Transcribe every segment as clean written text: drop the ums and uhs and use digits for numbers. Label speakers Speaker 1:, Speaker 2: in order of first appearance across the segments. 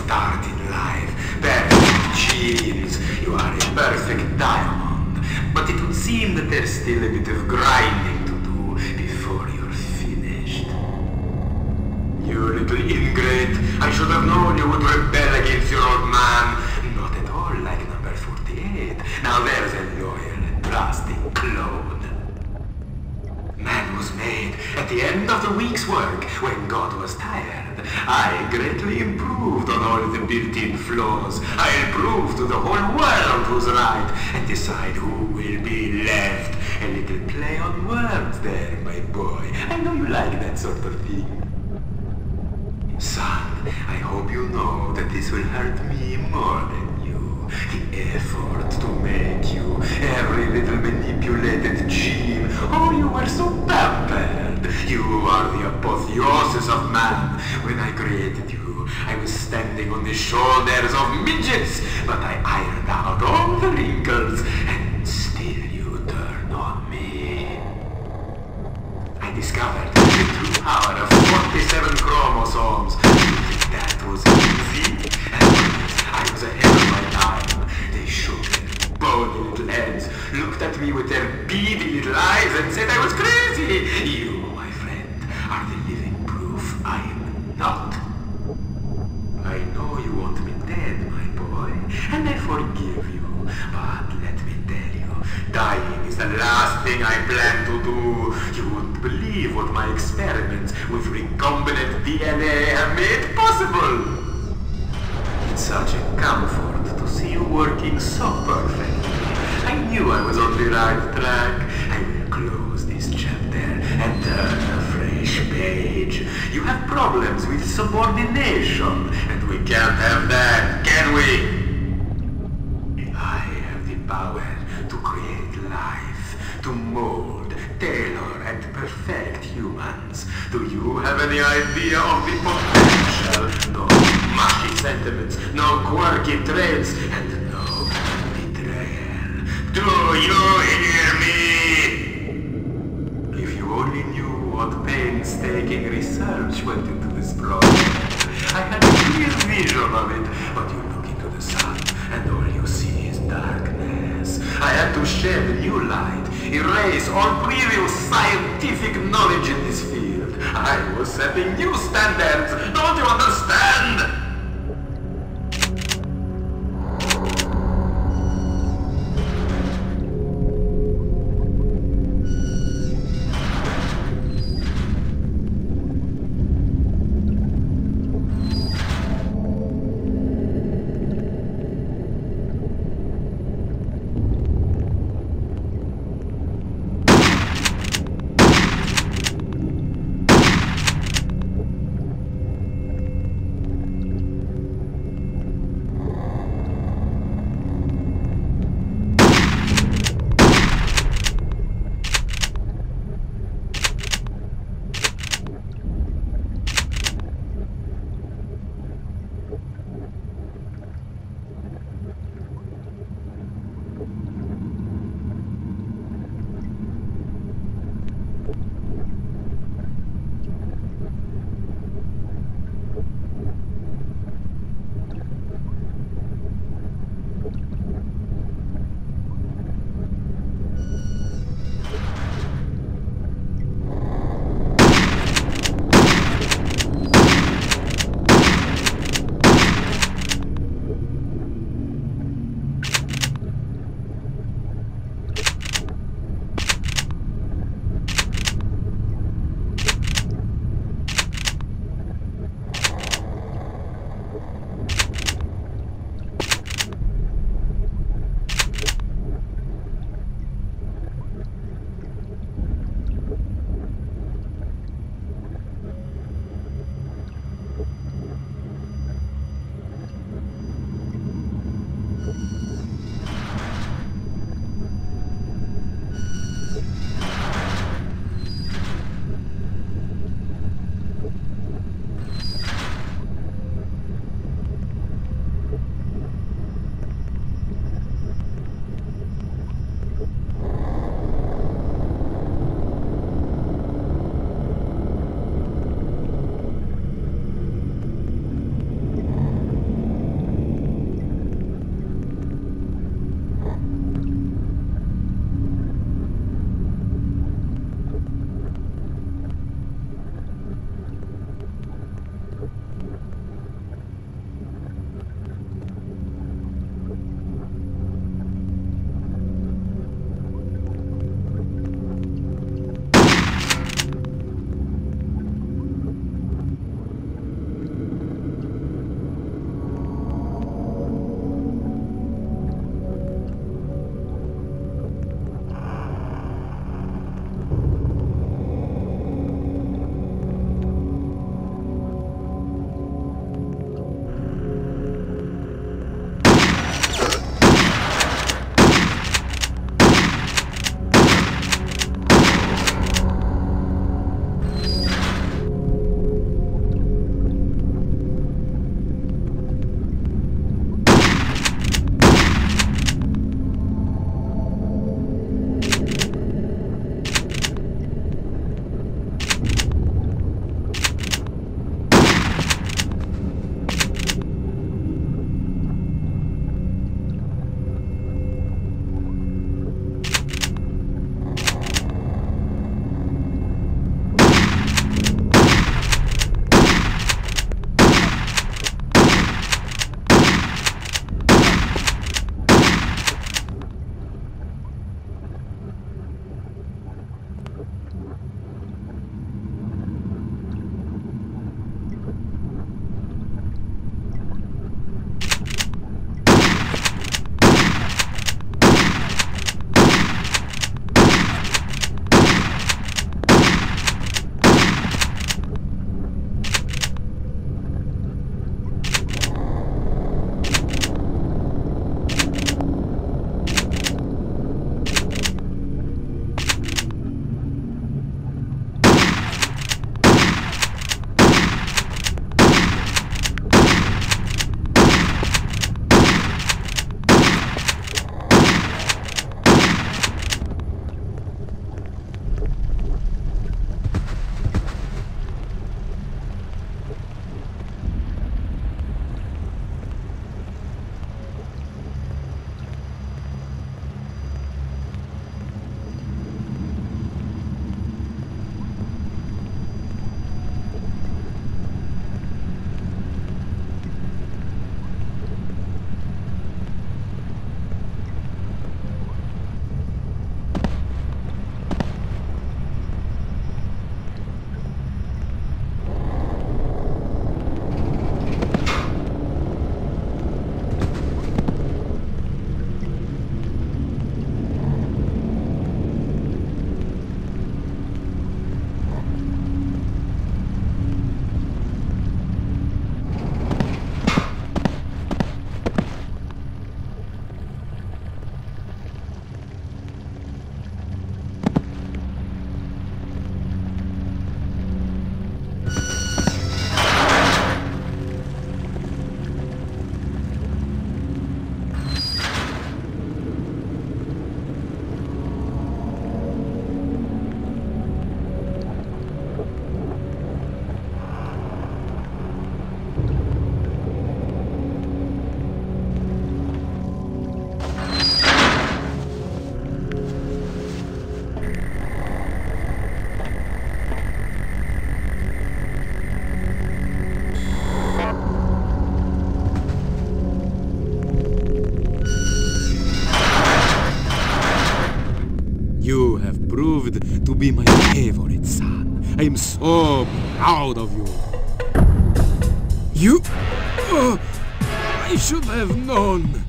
Speaker 1: start in life. Perfect genes. You are a perfect diamond. But it would seem that there's still a bit of grinding to do before you're finished. You little ingrate. I should have known you would rebel against your old man. Not at all like number 48. Now there's a loyal and trusting clone. Man was made at the end of the week's work when God was tired. I greatly improved on all the built-in flaws. I'll prove to the whole world who's right and decide who will be left. A little play on words there, my boy. I know you like that sort of thing. Son, I hope you know that this will hurt me more than you. The effort to make you every little manipulated gene. Oh, you were so pampered. You are the apotheosis of man. When I created you, I was standing on the shoulders of midgets, but I ironed out all the wrinkles, and still you turn on me. I discovered the true power of 47 chromosomes. You think that was easy? I was ahead of my time. They shook their bony little heads, looked at me with their beady little eyes, and said I was crazy. You, my friend, are the living proof I'm not. I know you want me dead, my boy, and I forgive you. But let me tell you, dying is the last thing I plan to do. You wouldn't believe what my experiments with recombinant DNA have made possible. It's such a comfort to see you working so perfectly. I knew I was on the right track. I will close this chapter and turn a fresh page. You have problems with subordination, and we can't have that, can we? I have the power to create life, to mold, tailor, and perfect humans. Do you have any idea of the potential? No mushy sentiments, no quirky traits, and no betrayal. Do you hear me? If you only knew what painstaking research went into this project. I had a clear vision of it, but you look into the sun, and all you see is darkness. I had to shed new light, erase all previous scientific knowledge in this field. I was setting new standards, don't you understand?
Speaker 2: I'm so proud of you. You... I should have known.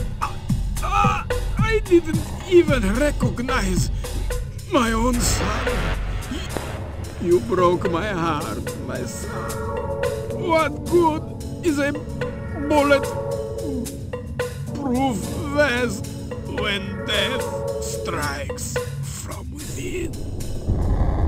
Speaker 2: I didn't even recognize my own son. You broke my heart, my son. What good is a bullet-proof vest when death strikes from within?